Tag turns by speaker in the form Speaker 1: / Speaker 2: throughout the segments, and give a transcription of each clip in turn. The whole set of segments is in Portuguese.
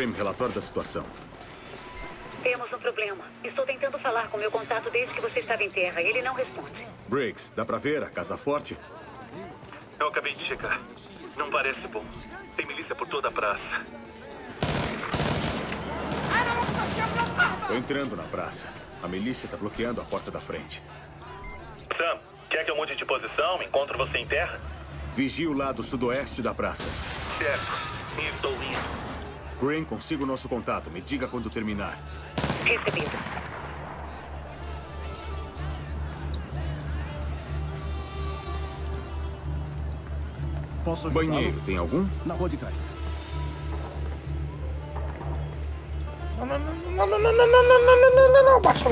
Speaker 1: Grim, relatório da situação.
Speaker 2: Temos um problema. Estou tentando falar com meu contato desde que você estava em terra. Ele não responde.
Speaker 1: Briggs, dá pra ver a casa forte?
Speaker 3: Eu acabei de chegar. Não parece bom. Tem milícia por toda a praça.
Speaker 1: Tô entrando na praça. A milícia tá bloqueando a porta da frente.
Speaker 3: Sam, quer que eu mude de posição? Encontro você em terra?
Speaker 1: Vigie o lado sudoeste da praça.
Speaker 3: Certo. Estou indo.
Speaker 1: Grim, consiga o nosso contato. Me diga quando terminar.
Speaker 2: Recebido.
Speaker 4: Posso ajudá-lo?
Speaker 1: Banheiro, tem algum?
Speaker 4: Na rua de trás.
Speaker 5: Não. Baixa.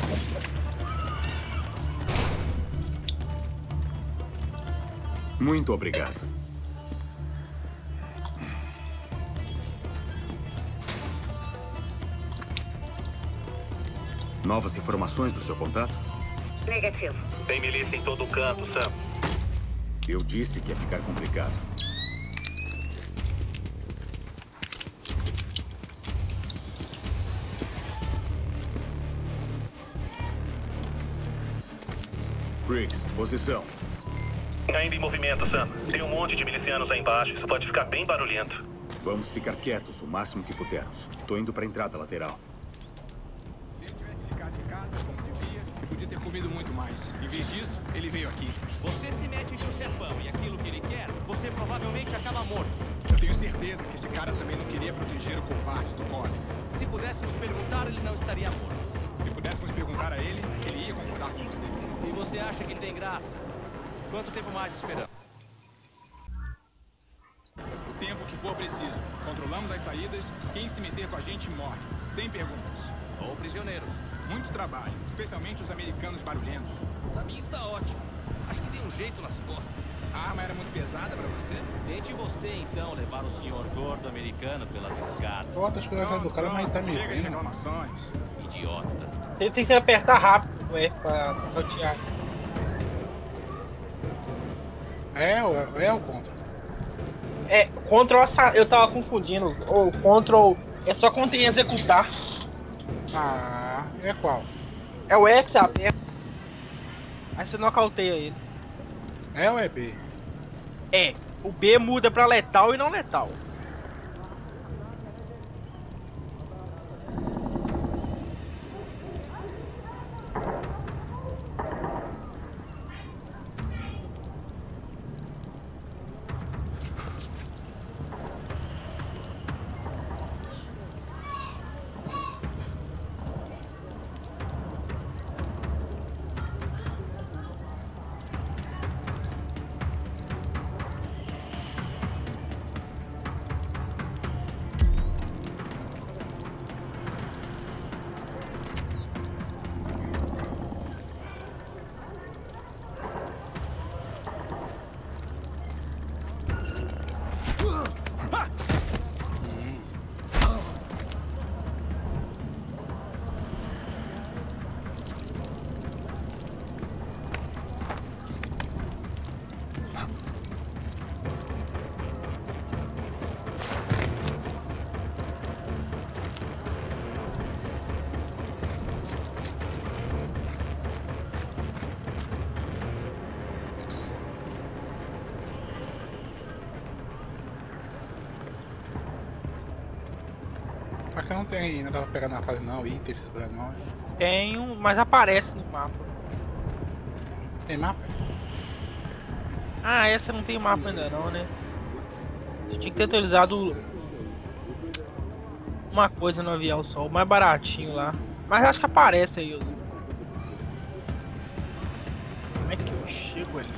Speaker 1: Muito obrigado. Novas informações do seu contato?
Speaker 2: Negativo.
Speaker 3: Tem milícia em todo canto, Sam.
Speaker 1: Eu disse que ia ficar complicado. Briggs, posição.
Speaker 3: Ainda em movimento, Sam. Tem um monte de milicianos aí embaixo. Isso pode ficar bem barulhento.
Speaker 1: Vamos ficar quietos o máximo que pudermos. Tô indo pra entrada lateral.
Speaker 6: Se ele tivesse ficado em casa, como devia, ele podia ter comido muito mais. Em vez disso, ele veio aqui.
Speaker 7: Você se mete em seu chefão e aquilo que ele quer, você provavelmente acaba morto.
Speaker 6: Eu tenho certeza que esse cara também não queria proteger o covarde do Colin.
Speaker 7: Se pudéssemos perguntar, ele não estaria morto.
Speaker 6: Se pudéssemos perguntar a ele, ele ia concordar com você.
Speaker 7: E você acha que tem graça? Quanto tempo mais esperamos?
Speaker 6: O tempo que for preciso. Controlamos as saídas. Quem se meter com a gente morre. Sem perguntas.
Speaker 7: Ou prisioneiros.
Speaker 6: Muito trabalho. Especialmente os americanos barulhentos.
Speaker 7: Pra mim está ótimo. Acho que tem um jeito nas costas.
Speaker 6: A arma era muito pesada pra você?
Speaker 7: Tente você, então, levar o senhor gordo americano pelas escadas.
Speaker 8: Bota as coisas atrás do cara, mas tá me
Speaker 6: Chega de
Speaker 8: vendo.
Speaker 6: reclamações.
Speaker 7: Idiota.
Speaker 5: Você tem que apertar rápido, pra rotear.
Speaker 8: É o contra.
Speaker 5: É, Ctrl eu tava confundindo. O Ctrl é só quando tem executar.
Speaker 8: Ah, é qual?
Speaker 5: É o X, aperta. Aí você nocauteia ele.
Speaker 8: É ou é B?
Speaker 5: É, o B muda pra letal e não letal.
Speaker 8: Só que não tem, não dá pra pegar na fase não, itens, essas coisas não.
Speaker 5: Tem um, mas aparece no mapa.
Speaker 8: Tem mapa?
Speaker 5: Ah, essa não tem mapa ainda não, né? Eu tinha que ter atualizado uma coisa no avião só, o mais baratinho lá. Mas acho que aparece aí. Como é que eu chego ali?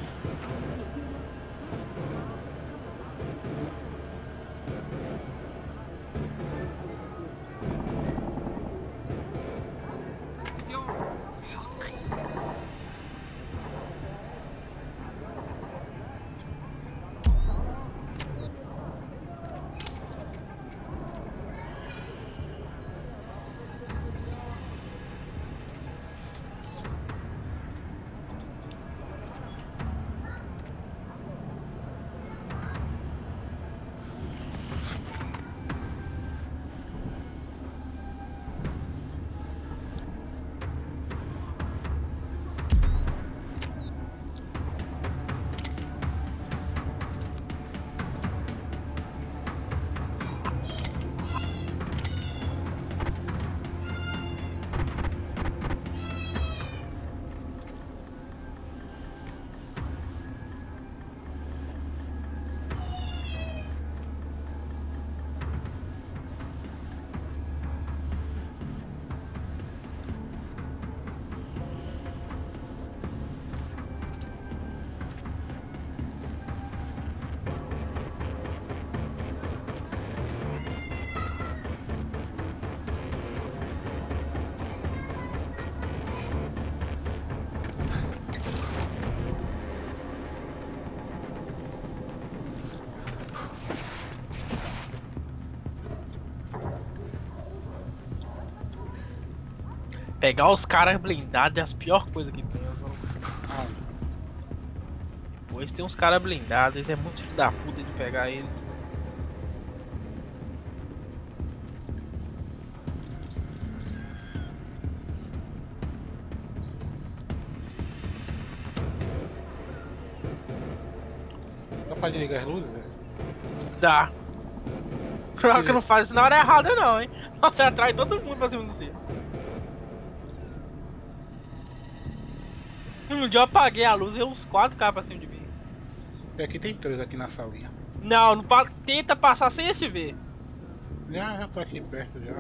Speaker 5: Pegar os caras blindados é as piores coisas que tem.
Speaker 8: Ah,
Speaker 5: Depois tem uns caras blindados, eles é muito filho da puta de pegar eles.
Speaker 8: dá pra desligar as luzes?
Speaker 5: Dá. Só que não faz isso na hora errada não, hein? Você atrai todo mundo pra cima de você. Um dia eu apaguei a luz e uns 4 caras pra cima de mim.
Speaker 8: E aqui tem 3 aqui na salinha.
Speaker 5: Não, tenta passar sem esse ver.
Speaker 8: Já tô aqui perto já.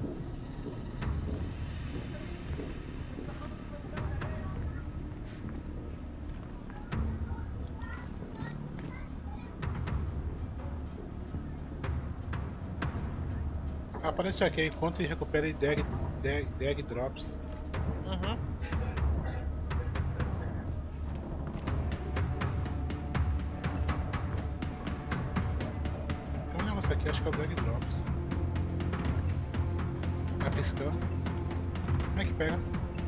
Speaker 8: Apareceu aqui, encontra e recupera Dag Drops.
Speaker 5: Uhum.
Speaker 8: Tem um negócio aqui, acho que é o Dag Drops. Tá piscando. Como é que pega?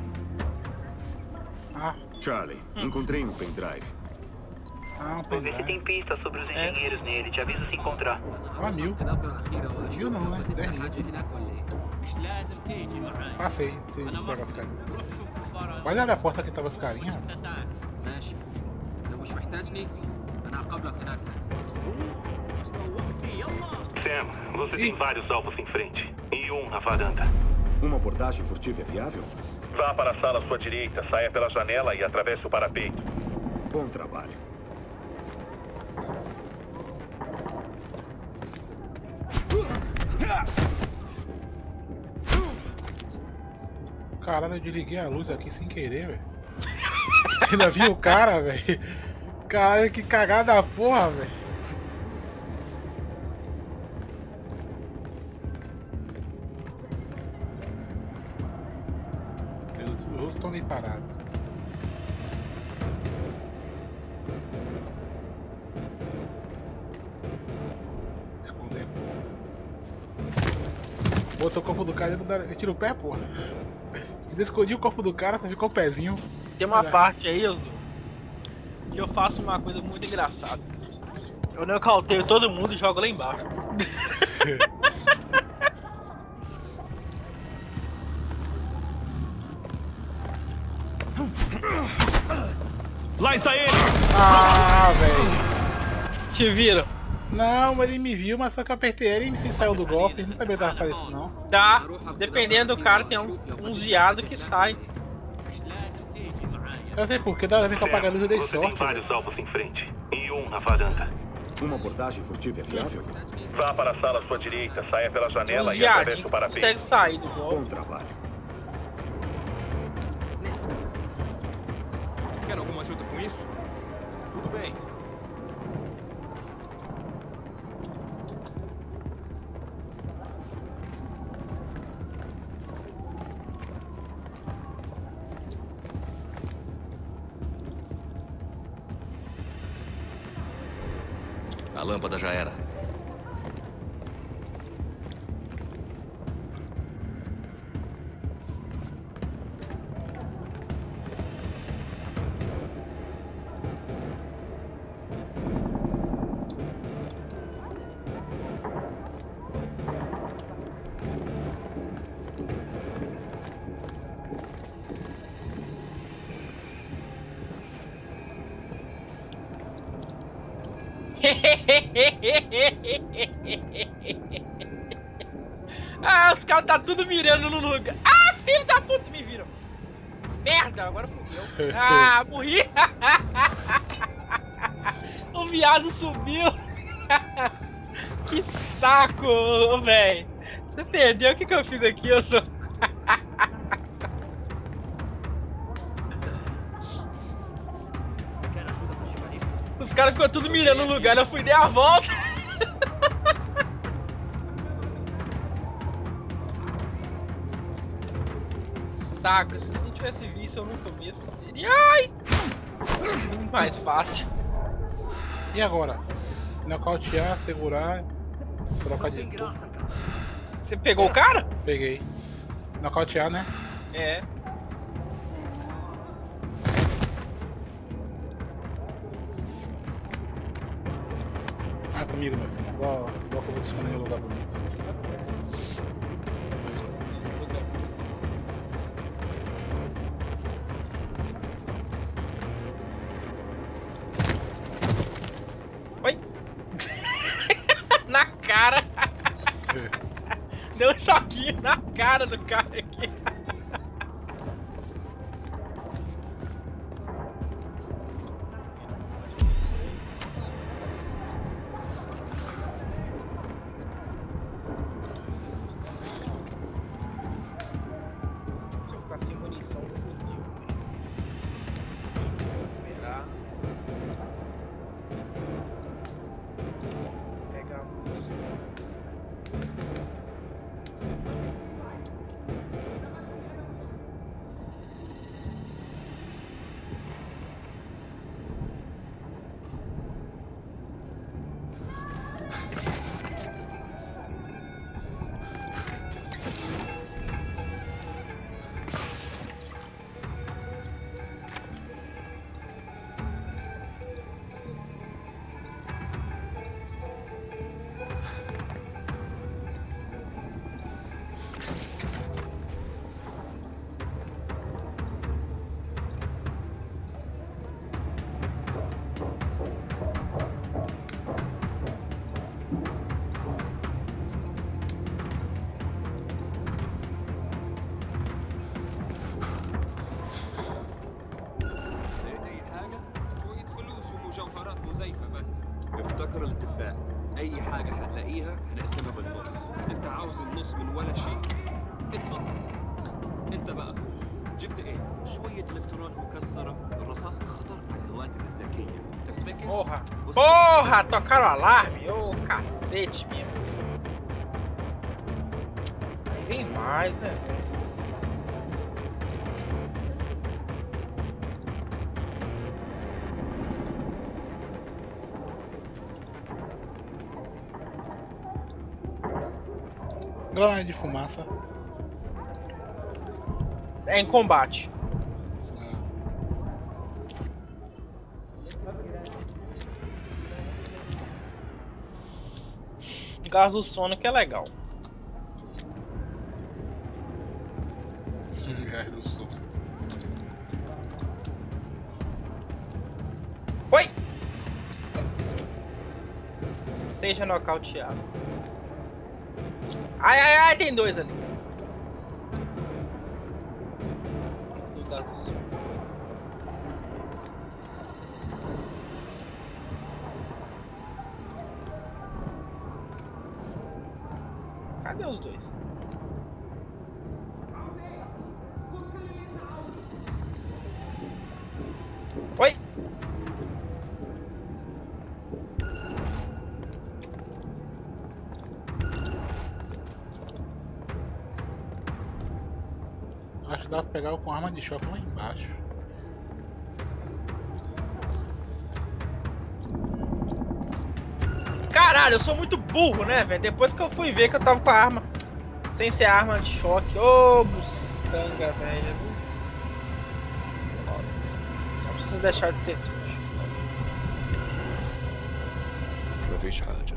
Speaker 8: Ah,
Speaker 1: Charlie, encontrei um pendrive.
Speaker 8: um
Speaker 9: Vou ver se
Speaker 8: pendrive.
Speaker 9: tem pistas sobre os engenheiros nele. Te aviso se encontrar.
Speaker 8: Ah, 1000. 1000 não, né? 10.000. Passa aí, se pegar os carinhas. Vai olhar a porta que tava os carinhas.
Speaker 3: Sam, você tem vários alvos em frente. E um na varanda.
Speaker 1: Uma abordagem furtiva é viável?
Speaker 3: Vá para a sala à sua direita, saia pela janela e atravesse o parapeito.
Speaker 1: Bom trabalho.
Speaker 8: Caralho, eu desliguei a luz aqui sem querer, velho. Ainda vi o cara, velho. Caralho, que cagada da porra, velho. Eu tô nem parado. Esconder, porra. Botou o corpo do cara dentro da... Ele tira o pé, porra. Escondi o corpo do cara, ficou o pezinho.
Speaker 5: Tem uma parte aí, que eu faço uma coisa muito engraçada. Eu nocauteio todo mundo e jogo lá embaixo.
Speaker 7: Lá está ele!
Speaker 8: Ah, velho.
Speaker 5: Te viram?
Speaker 8: Não, mas ele me viu, mas só que eu apertei ele e se saiu do golpe. Ele não sabia que tava fazendo isso, não.
Speaker 5: Tá, dependendo do cara, tem uns viados que saem.
Speaker 8: Eu sei porque, da vez que eu apaguei a luz eu dei
Speaker 3: Você tem
Speaker 8: sorte.
Speaker 3: vários alvos em frente. E um na varanda.
Speaker 1: Uma abordagem furtiva é viável?
Speaker 3: Vá para a sala à sua direita, saia pela janela
Speaker 5: Uns
Speaker 3: e atravesse
Speaker 5: viadinhos
Speaker 3: o
Speaker 5: que
Speaker 3: parapeito.
Speaker 5: conseguem sair do golpe.
Speaker 1: Bom trabalho.
Speaker 6: Quer alguma ajuda com isso?
Speaker 7: Tudo bem.
Speaker 10: A lâmpada já era.
Speaker 5: Ah, os caras tá tudo mirando no lugar. Ah, filho da puta, me viram. Merda, agora fudeu. Ah, morri. O viado subiu. Que saco, velho. Você perdeu, o que eu fiz aqui? Eu sou... Os caras ficam tudo mirando no lugar, eu fui dar a volta. Saco, se a gente tivesse visto eu no começo, seria mais fácil.
Speaker 8: E agora? Nocautear, segurar, trocar de tudo.
Speaker 5: Você pegou o cara?
Speaker 8: Peguei. Nocautear, né?
Speaker 5: É.
Speaker 8: Ah, comigo, meu filho. Igual que eu vou esconder meu lugar bonito.
Speaker 5: Oi! Na cara! Deu um choquinho na cara do cara aqui. Se eu ficar sem munição, eu fodeu. Recuperar. Pegar a munição.
Speaker 11: افتكر الاتفاق اي حاجة هنلاقيها هنقسمها بالنص. انت عاوز النص من ولا شيء؟ اتفضل. انت بقى جبت ايه؟ شوية الكترونات مكسرة، الرصاص خطر على الهواتف الذكية. تفتكر؟
Speaker 5: Porra! Porra! Tocaram o alarme! Ô, cacete mesmo. Aí vem mais, né, velho?
Speaker 8: Granada de fumaça.
Speaker 5: É em combate. Gás do sono que é legal.
Speaker 8: Gás do sono.
Speaker 5: Oi! Seja nocauteado. Ai, ai, ai, tem dois ali. Do gás do sono. Cadê os dois? Oi!
Speaker 8: Acho que dá pra pegar com arma de choque lá embaixo.
Speaker 5: Caralho, eu sou muito burro, né, velho? Depois que eu fui ver que eu tava com a arma sem ser arma de choque. Ô, buçanga, velho. Só preciso deixar de ser trouxa.
Speaker 10: مفيش حاجة.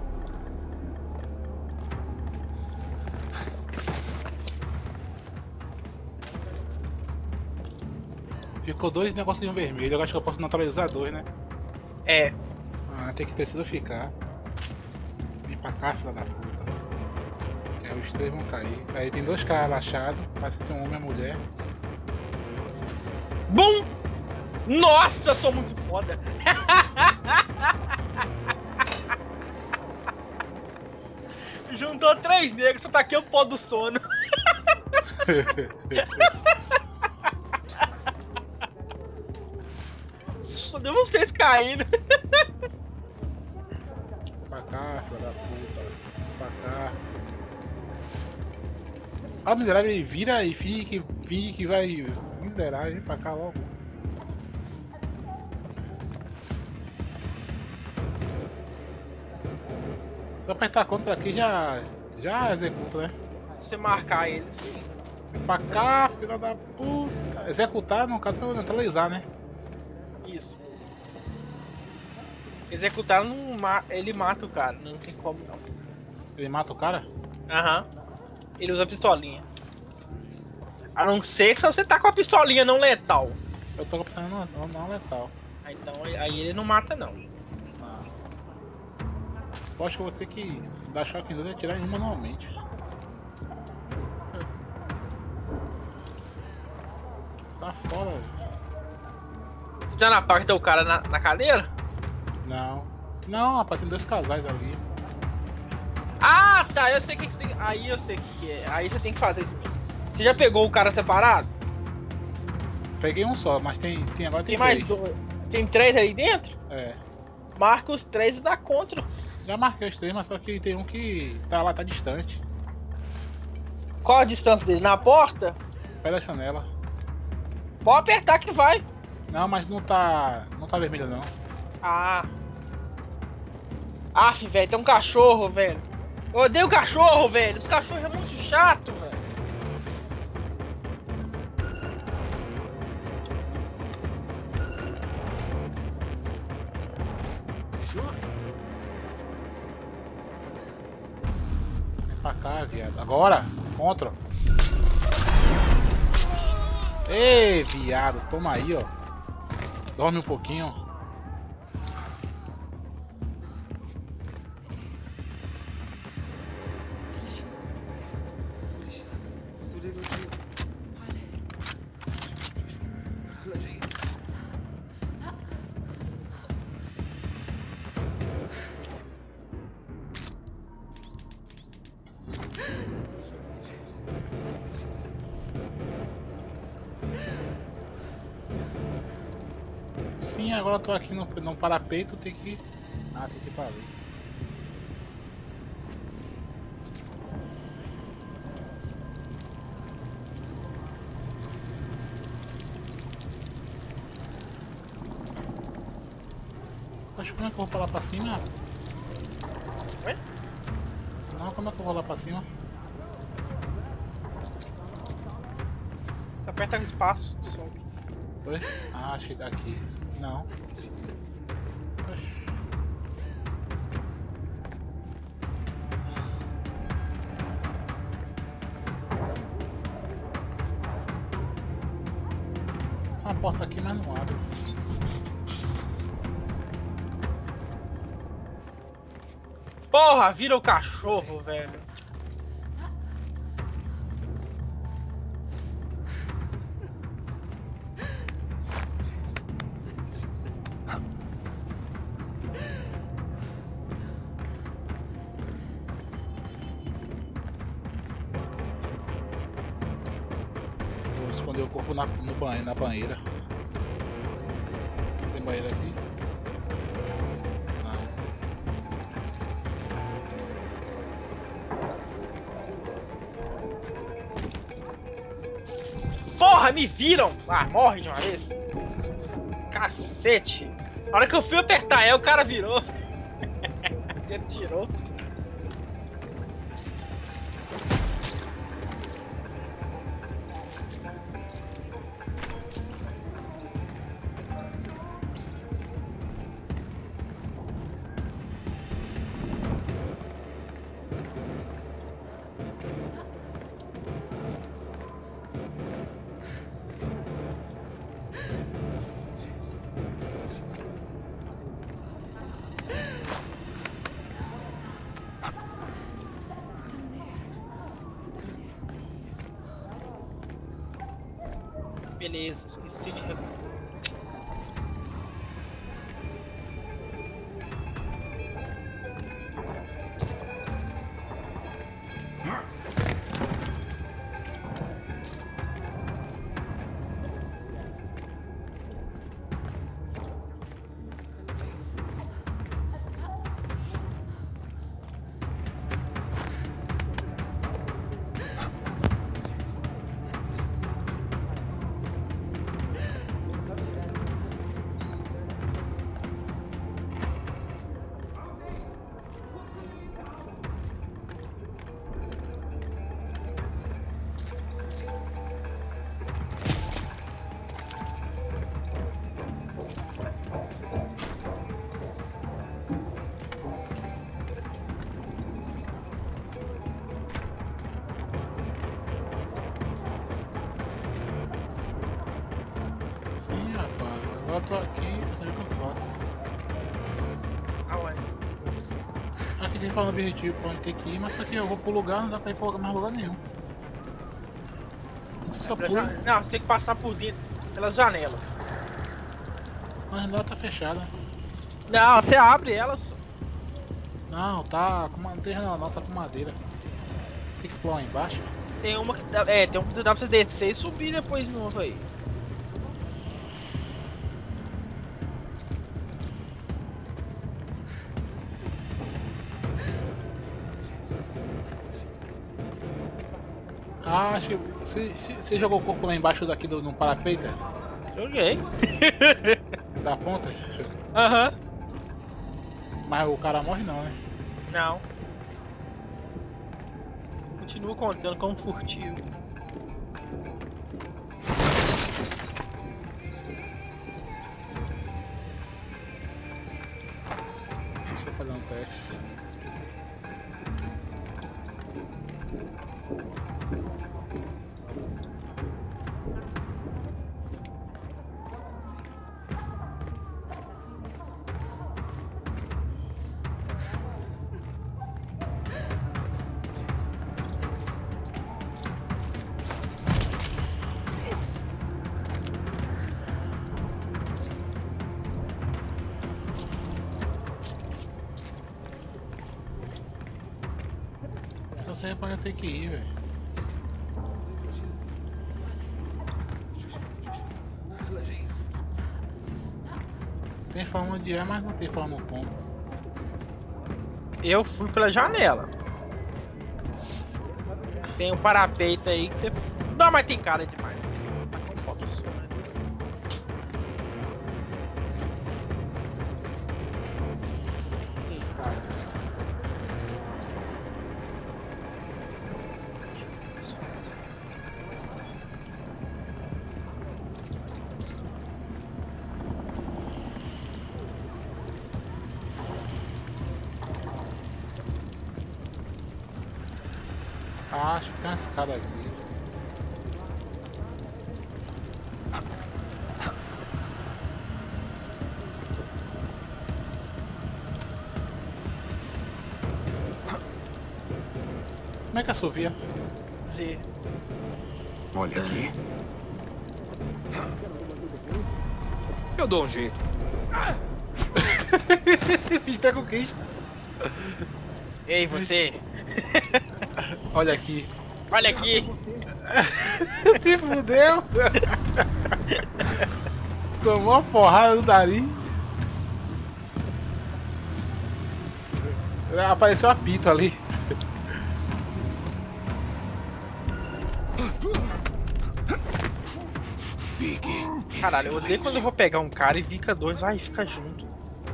Speaker 8: Ficou dois negocinhos vermelhos. Eu acho que eu posso neutralizar dois, né?
Speaker 5: É.
Speaker 8: Ah, tem que ter sido ficar. Vem pra cá, filha da puta. É, os três vão cair. Aí tem dois caras abaixados. Parece ser um homem e uma mulher.
Speaker 5: Bum! Nossa, eu sou muito foda. Juntou três negros, só taquei o pó do sono. Só deu uns três caindo.
Speaker 8: Pra cá, filha da puta. Pra cá. Ah, o miserável ele vira e finge que vai. Miserável, pra cá logo. Se eu apertar contra aqui já executa, né?
Speaker 5: Se você marcar ele, sim.
Speaker 8: Vem pra cá, filha da puta. Executar, no caso, é neutralizar, né?
Speaker 5: Isso. Executar, ele mata o cara, não tem como não.
Speaker 8: Ele mata o cara?
Speaker 5: Aham. Ele usa pistolinha. A não ser que você tá com a pistolinha não letal.
Speaker 8: Eu tô com a pistolinha não letal.
Speaker 5: Então aí ele não mata não.
Speaker 8: Eu acho que eu vou ter que dar choque em duas e atirar em uma manualmente. Tá fora, velho.
Speaker 5: Você tá na parte do cara na cadeira?
Speaker 8: Não. Não, rapaz, tem dois casais ali.
Speaker 5: Ah, tá, eu sei o que você tem. Aí eu sei o que é. Aí você tem que fazer isso mesmo. Você já pegou o cara separado?
Speaker 8: Peguei um só, mas agora tem
Speaker 5: mais
Speaker 8: três.
Speaker 5: dois. Tem 3 aí dentro?
Speaker 8: É.
Speaker 5: Marca os 3 e dá contra.
Speaker 8: Já marquei os 3, mas só que tem um que tá lá, tá distante.
Speaker 5: Qual a distância dele? Na porta?
Speaker 8: Pé da janela.
Speaker 5: Pode apertar que vai.
Speaker 8: Não, mas não tá vermelho não.
Speaker 5: Ah. Aff, velho, tem um cachorro, velho. Eu odeio cachorro, velho. Os cachorros é muito chato, velho.
Speaker 8: Vem pra cá, viado. Agora! Contra! Ei, viado, toma aí, ó. Dorme um pouquinho. Sim, agora eu tô aqui no parapeito, tem que... Ah, tem que ir pra ali. Poxa, como é que eu vou lá pra cima?
Speaker 5: Oi?
Speaker 8: Não, como é que eu vou lá pra cima?
Speaker 5: Você aperta o espaço, sobe.
Speaker 8: Oi? Ah, acho que tá aqui. Não. Oxi. Tem uma porta aqui, mas não abre.
Speaker 5: Porra, vira o cachorro, velho.
Speaker 8: Vou esconder o corpo na banheira. Tem banheira aqui? Não.
Speaker 5: Porra, me viram! Ah, morre de uma vez. Cacete. Na hora que eu fui apertar o cara virou. Ele tirou. Beleza, esqueci de recuperar.
Speaker 8: Agora eu tô aqui, eu sei o que eu faço.
Speaker 5: Aonde?
Speaker 8: Aqui tem falando objetivo pra onde tem que ir, mas só que eu vou pro lugar, não dá pra ir pra mais lugar nenhum. Só pula.
Speaker 5: Não, você tem que passar por dentro, pelas janelas.
Speaker 8: Mas a janela tá fechada.
Speaker 5: Não, você abre elas.
Speaker 8: Não, tá com não tem janela não, tá com madeira. Tem que pular lá embaixo.
Speaker 5: Tem uma que dá, tem um que dá pra você descer e subir depois de novo aí.
Speaker 8: Ah, acho que você jogou o corpo lá embaixo daqui no parapeito?
Speaker 5: Joguei.
Speaker 8: Da ponta?
Speaker 5: Aham.
Speaker 8: Mas o cara morre não, né?
Speaker 5: Não. Continua contando como furtivo.
Speaker 8: Deixa eu fazer um teste. Eu sei pra onde eu tenho que ir, velho. Tem forma de ar, mas não tem forma como.
Speaker 5: Eu fui pela janela. Tem um parapeito aí que você... Não, mas tem cara demais. Tá com foto sua, né? Tem cara.
Speaker 8: Ah, acho que tem uma escada aqui. Como é que assovia?
Speaker 5: Z.
Speaker 1: Olha aqui.
Speaker 10: Eu dou um jeito.
Speaker 8: Fiz da conquista.
Speaker 5: Ei, você.
Speaker 8: Olha aqui.
Speaker 5: Olha aqui.
Speaker 8: Se fudeu. Tomou uma porrada no nariz. Apareceu a Pito ali.
Speaker 1: Fique.
Speaker 5: Caralho, eu odeio quando eu vou pegar um cara e fica dois. Ai, fica junto.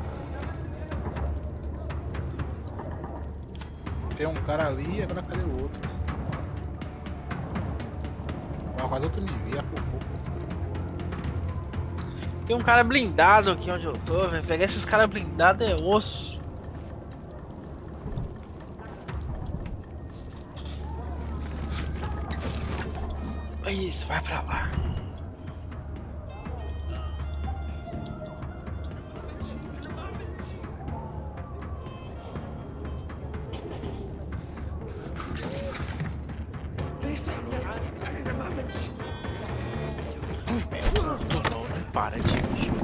Speaker 8: Tem um cara ali, agora cadê o outro? Quase outro me via por pouco.
Speaker 5: Tem um cara blindado aqui onde eu tô, velho. Pegar esses caras blindados é osso. Isso, vai pra lá. Para de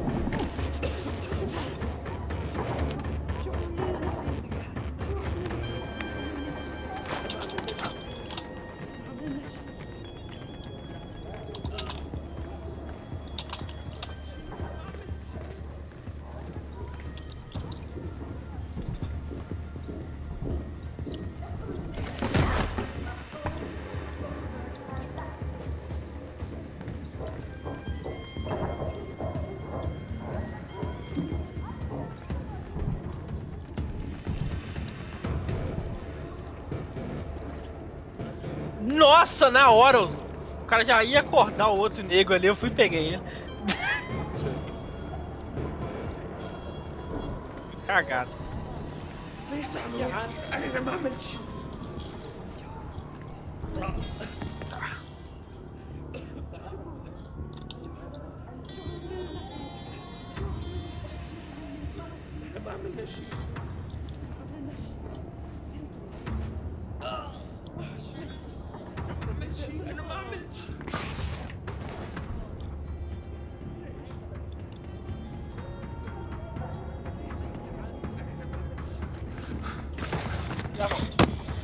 Speaker 5: Nossa, na hora o cara já ia acordar o outro nego ali, eu fui e peguei ele. Cagado. Já volto.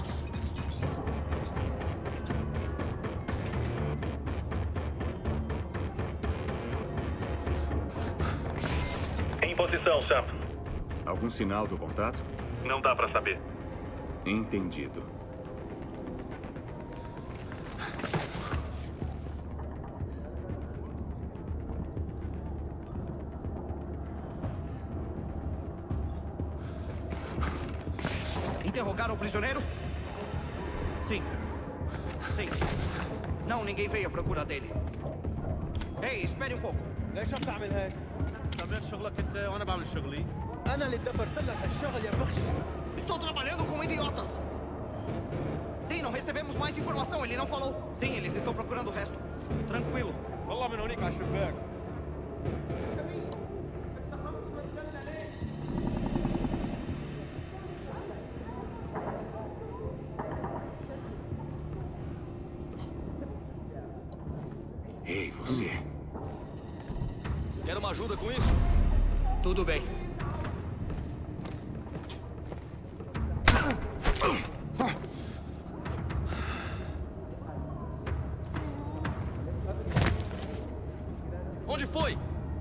Speaker 3: Em posição, Sam.
Speaker 1: Algum sinal do contato?
Speaker 3: Não dá pra saber.
Speaker 1: Entendido.
Speaker 9: Interrogaram o prisioneiro? Sim. Sim. Não, ninguém veio à procura dele. Ei, espere um pouco.
Speaker 12: ليش عم تعمل هيك؟ تعمل شغلك انت وانا بعمل شغلي؟ انا اللي دبرت لك هالشغل يا بخشي.
Speaker 9: Estou trabalhando com idiotas. Sim, não recebemos mais informação, ele não falou. Sim, eles estão procurando o resto. Tranquilo.
Speaker 12: طلع من هونيك على الشباك.
Speaker 1: Ei, você.
Speaker 11: Quer uma ajuda com isso?
Speaker 9: Tudo bem.
Speaker 11: Onde foi?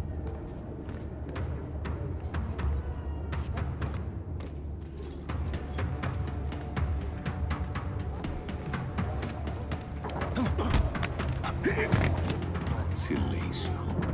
Speaker 1: Silêncio.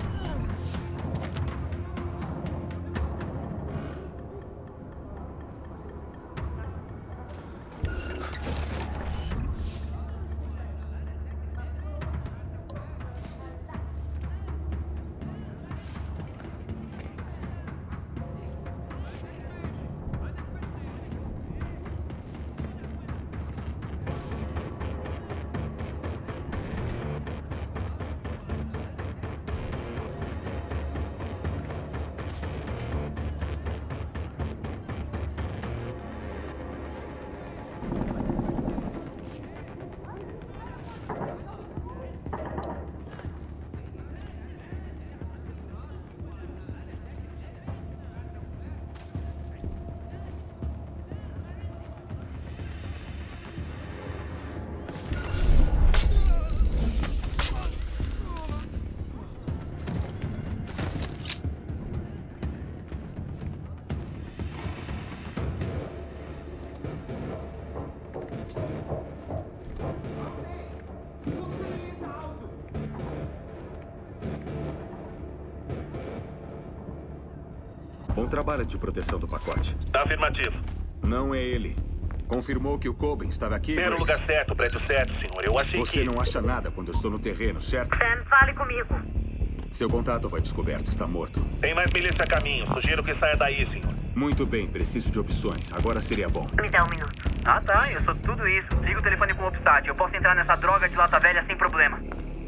Speaker 1: Bom trabalho de proteção do pacote.
Speaker 3: Afirmativo.
Speaker 1: Não é ele. Confirmou que o Coben estava aqui?
Speaker 3: Era o lugar certo, prédio certo, senhor. Eu achei
Speaker 1: Você não acha nada quando eu estou no terreno, certo?
Speaker 2: Sam, fale comigo.
Speaker 1: Seu contato foi descoberto. Está morto.
Speaker 3: Tem mais milícia a caminho. Sugiro que saia daí, senhor.
Speaker 1: Muito bem. Preciso de opções. Agora seria bom.
Speaker 2: Me dá um minuto.
Speaker 9: Ah, tá. Eu sou tudo isso. Liga o telefone com o Obstat. Eu posso entrar nessa droga de lata velha sem problema.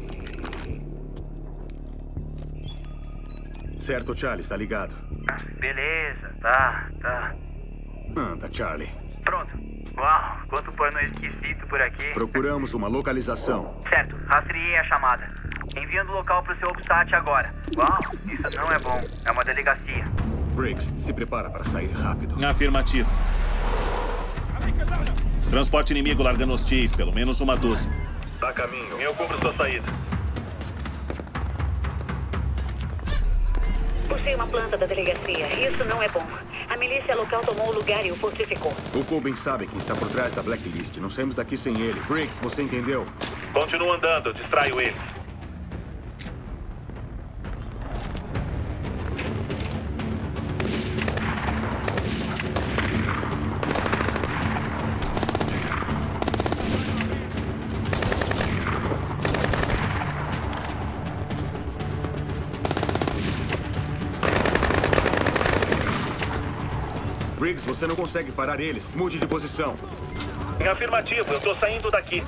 Speaker 1: Certo, Charlie. Está ligado.
Speaker 9: Beleza. Tá.
Speaker 1: Anda, Charlie.
Speaker 9: Pronto. Uau, quanto pano esquisito por aqui.
Speaker 1: Procuramos uma localização.
Speaker 9: Certo, rastreei a chamada. Enviando o local pro seu Obstat agora. Uau, isso não é bom. É uma delegacia.
Speaker 1: Briggs, se prepara para sair rápido.
Speaker 13: Afirmativo. Transporte inimigo largando hostis, pelo menos uma dúzia.
Speaker 3: Tá a caminho. Eu cubro sua saída.
Speaker 2: Puxei uma planta da delegacia. Isso não é bom. A milícia local tomou o lugar e o fortificou.
Speaker 1: O Coben sabe quem está por trás da Blacklist. Não saímos daqui sem ele. Briggs, você entendeu?
Speaker 3: Continua andando. Eu distraio ele.
Speaker 1: Briggs, você não consegue parar eles. Mude de posição.
Speaker 3: Em afirmativo, eu tô saindo daqui.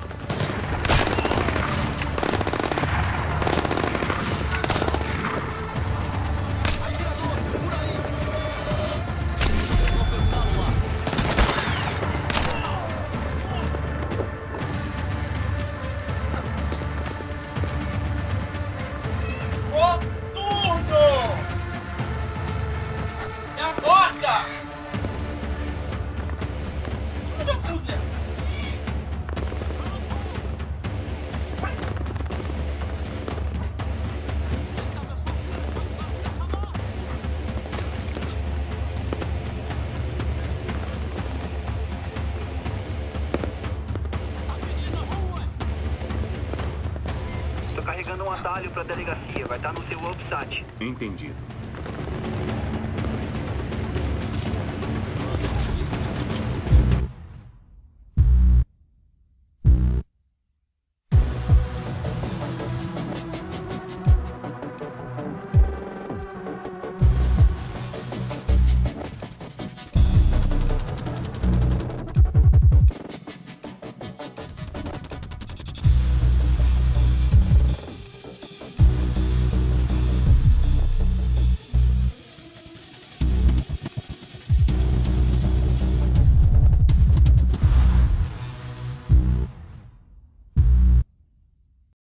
Speaker 14: trabalho pra delegacia. Vai estar no seu website.
Speaker 1: Entendido.